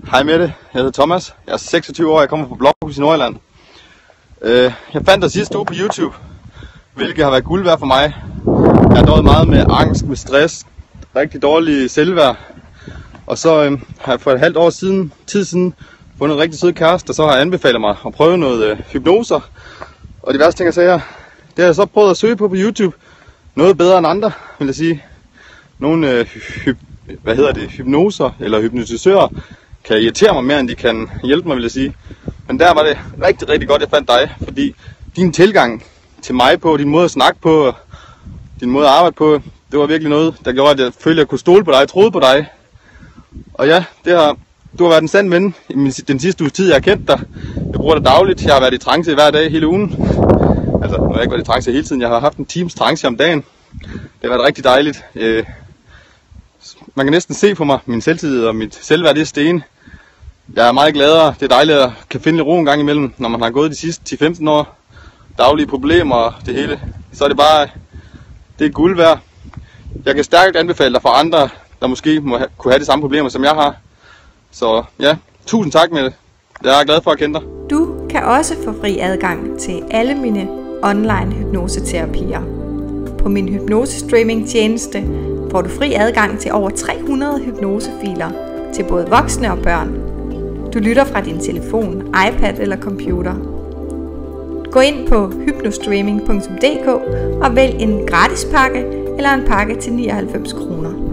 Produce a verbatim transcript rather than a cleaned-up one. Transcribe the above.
Hej Mette, jeg hedder Thomas. Jeg er seksogtyve år, jeg kommer fra Blokhus i Nordjylland. Jeg fandt dig sidste uge på YouTube, hvilket har været guld værd for mig. Jeg har døjet meget med angst, med stress, rigtig dårlig selvværd. Og så øh, har jeg for et halvt år siden, tid siden fundet en rigtig sød kæreste, og så har jeg anbefalet mig at prøve noget øh, hypnoser. Og de værste ting jeg sagde her, det har jeg så prøvet at søge på på YouTube. Noget bedre end andre, vil jeg sige. Nogle øh, hy hvad hedder det, hypnoser eller hypnotisører kan irritere mig mere, end de kan hjælpe mig, vil jeg sige. Men der var det rigtig, rigtig godt, jeg fandt dig, fordi din tilgang til mig på, din måde at snakke på, din måde at arbejde på, det var virkelig noget, der gjorde, at jeg følte, at jeg kunne stole på dig, troede på dig. Og ja, det har, du har været en sand ven i min, den sidste uges tid, jeg har kendt dig. Jeg bruger dig dagligt, jeg har været i trance hver dag hele ugen. Altså, nu har jeg ikke været i trance hele tiden, jeg har haft en times trance om dagen. Det har været rigtig dejligt. Man kan næsten se på mig, min selvtillid og mit selvværd, det er sten. Jeg er meget gladere, det er dejligt at kan finde lidt ro en gang imellem, når man har gået de sidste ti til femten år. Daglige problemer og det hele. Så er det bare, det er guld værd. Jeg kan stærkt anbefale dig for andre, der måske må have, kunne have de samme problemer, som jeg har. Så ja, tusind tak med det. Jeg er glad for at kende dig. Du kan også få fri adgang til alle mine online hypnoseterapier. På min hypnosestreaming tjeneste får du fri adgang til over tre hundrede hypnosefiler til både voksne og børn. Du lytter fra din telefon, iPad eller computer. Gå ind på hypnostreaming punktum d k og vælg en gratis pakke eller en pakke til nioghalvfems kroner.